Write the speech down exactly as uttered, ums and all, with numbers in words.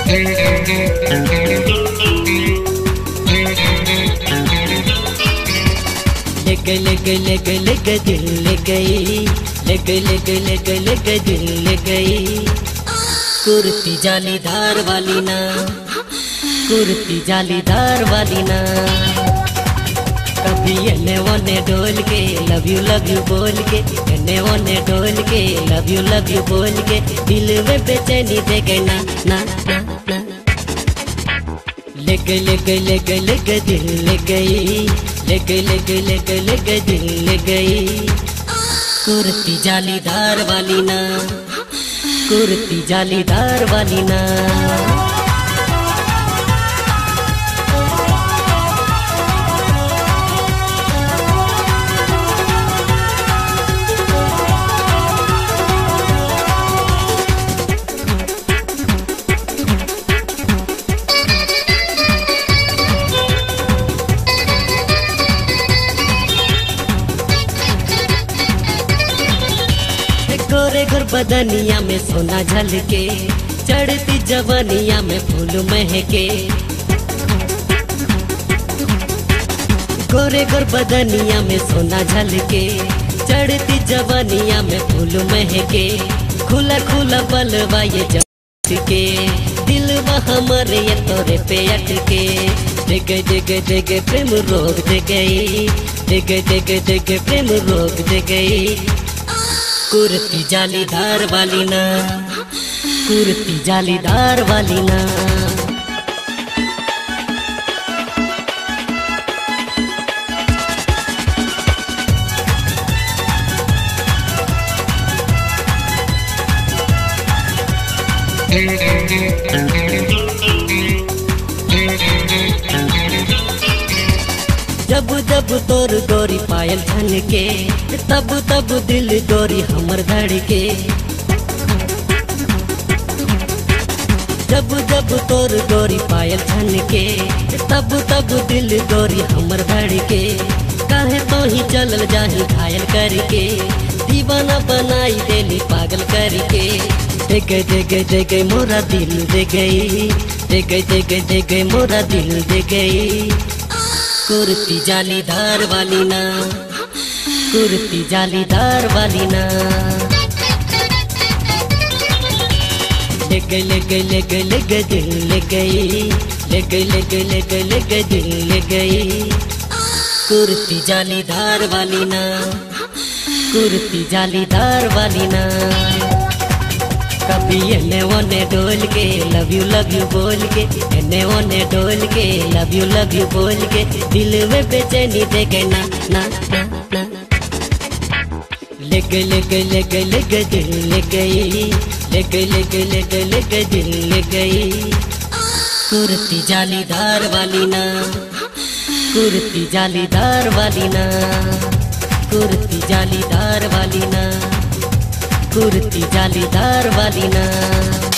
लेके लेके लेके लेके दिल ले गई, लेके लेके लेके लेके दिल ले गई। कुर्ती जालीदार वाली ना, कुर्ती जालीदार वाली ना। कभी एने वने डोल के लव यू लव यू बोल के, एने वने डोल के लव यू लव यू बोल के, दिल में बेचैनी दे गई ना ना ना ना। लेके लेके लेके लेके दिल ले गई, लेके लेके लेके लेके दिल ले गई। कुर्ती जालीदार वाली ना, कुर्ती जालीदार वाली ना। गोरे गोर बदनिया में सोना झलके, चढ़ती जवनिया में फूल महके। गोरे गोर बदनिया में सोना झलके, चढ़ती जवनिया में फूल महके। खुला खुला बलवा ये जके, दिलवा हमरे ये तोरे पे अटके। देगे देगे देगे प्रेम रोग दे गई, देगे देगे देगे प्रेम रोग दे गई। कुर्ती जालीदार वाली ना, कुर्ती जालीदार वाली ना। जब जब तोर गोरी पायल छनके, तब तब दिल गोरी हमर धड़के। जब जब तोर गोरी पायल छनके, तब तब दिल गोरी हमर धड़के। काहे तो ही चलल जाही घायल करके, दीवाना बनाई देली पागल करके। देगे देगे देगे मोरा दिल दे गई, देगे देगे देगे मोरा दिल दे गई। कुर्ती जालीदार वाली ना, कुर्ती जालीदार वाली ना। लेके लेके लेके लेके दिल ले गई, लेके लेके लेके लेके दिल ले गई। कुर्ती जालीदार वाली ना, कुर्ती जालीदार वाली ना। कभी एने वने डोल के लव यू लव यू बोल के, एने वने डोल के लव यू लव यू बोल के, दिल में बेचैनी दे गई ना ना ना ना। लेके लेके लेके लेके दिल ले गई, लेके लेके लेके लेके दिल ले गई। कुर्ती जालीदार वाली ना, कुर्ती जालीदार वाली ना, कुर्ती जालीदार वाली ना, कुर्ती जालीदार वाली ना।